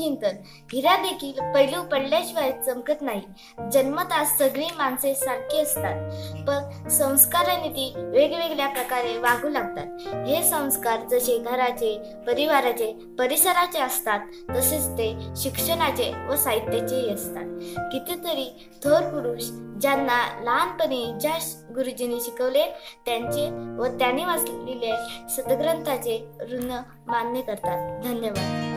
चिंतन. हिरा देखील पैलू पडल्याशिवाय चमकत नाही. जन्मतः सगळी माणसे सारखी असतात, पण संस्काराने ती वेगवेगळ्या प्रकारे वागू लागतात. हे संस्कार जसे घराचे, परिवाराचे, परिसराचे असतात, तसेच ते शिक्षणाचे व साहित्याचेही असतात. कितीतरी थोर पुरुष ज्यांना लहानपणी ज्या गुरुजींनी शिकवले त्यांचे व त्यांनी वाचलेले सद्ग्रंथाचे ऋण मान्य करतात. धन्यवाद.